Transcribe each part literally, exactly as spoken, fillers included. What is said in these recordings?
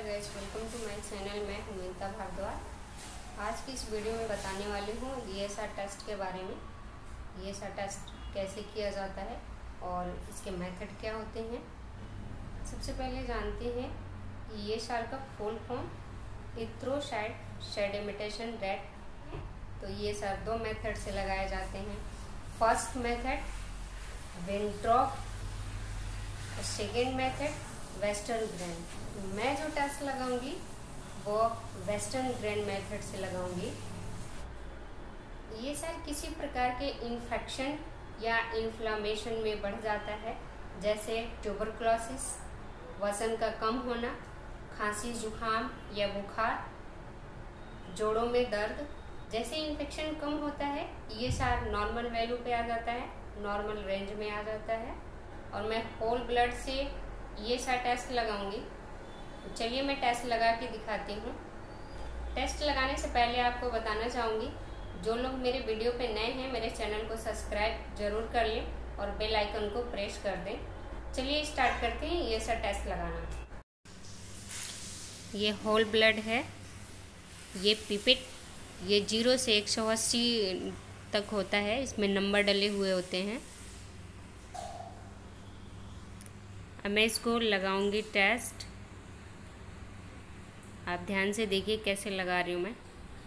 Guys, welcome to my channel. मैं हूं मीता भारद्वाज। आज की इस वीडियो में बताने वाली हूं ई एस आर टेस्ट के बारे में। ई एस आर टेस्ट कैसे किया जाता है और इसके मेथड क्या होते हैं। सबसे पहले जानते हैं ई एस आर का full form electrocyte sedimentation rate. तो ई एस आर दो मेथड से लगाए जाते हैं। First method Wintrobe, second method Westergren. मैं जो टेस्ट लगाऊंगी वो वेस्टर्न ग्रैंड मेथड से लगाऊंगी। ये सर किसी प्रकार के इन्फेक्शन या इन्फ्लामेशन में बढ़ जाता है, जैसे ट्यूबरकुलोसिस, वजन का कम होना, खांसी जुकाम या बुखार, जोड़ों में दर्द। जैसे इन्फेक्शन कम होता है ये सार नॉर्मल वैल्यू पे आ जाता है, नॉर्मल रेंज में आ जाता है और मैं होल ब्लड से ये सा टेस्ट लगाऊंगी। चलिए मैं टेस्ट लगा के दिखाती हूँ। टेस्ट लगाने से पहले आपको बताना चाहूँगी, जो लोग मेरे वीडियो पे नए हैं मेरे चैनल को सब्सक्राइब जरूर कर लें और बेल आइकन को प्रेस कर दें। चलिए स्टार्ट करते हैं ये सा टेस्ट लगाना। ये होल ब्लड है, ये पिपेट, ये जीरो से एक सौ अस्सी तक होता है, इसमें नंबर डले हुए होते हैं। अब मैं इसको लगाऊंगी टेस्ट। आप ध्यान से देखिए कैसे लगा रही हूँ मैं।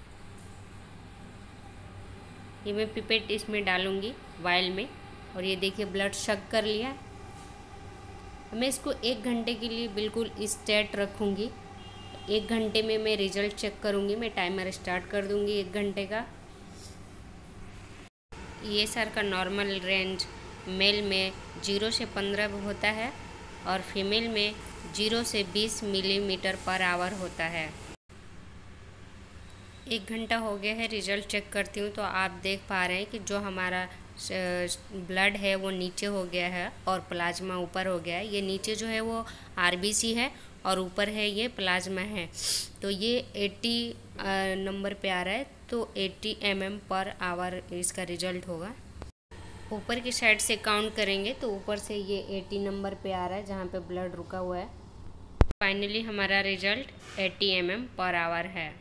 ये मैं पिपेट इसमें डालूंगी वायल में और ये देखिए ब्लड शक कर लिया। मैं इसको एक घंटे के लिए बिल्कुल स्टेट रखूँगी। एक घंटे में मैं रिजल्ट चेक करूँगी। मैं टाइमर स्टार्ट कर दूँगी एक घंटे का। ये सर का नॉर्मल रेंज मेल में जीरो से पंद्रह होता है और फीमेल में जीरो से बीस मिलीमीटर पर आवर होता है। एक घंटा हो गया है, रिजल्ट चेक करती हूँ तो आप देख पा रहे हैं कि जो हमारा ब्लड है वो नीचे हो गया है और प्लाज्मा ऊपर हो गया है। ये नीचे जो है वो आर बी सी है और ऊपर है ये प्लाज्मा है। तो ये अस्सी नंबर पे आ रहा है, तो अस्सी एम एम पर आवर इसका रिजल्ट होगा। ऊपर की साइड से काउंट करेंगे तो ऊपर से ये अस्सी नंबर पे आ रहा है जहाँ पे ब्लड रुका हुआ है। फाइनली हमारा रिजल्ट अस्सी एम एम पर आवर है।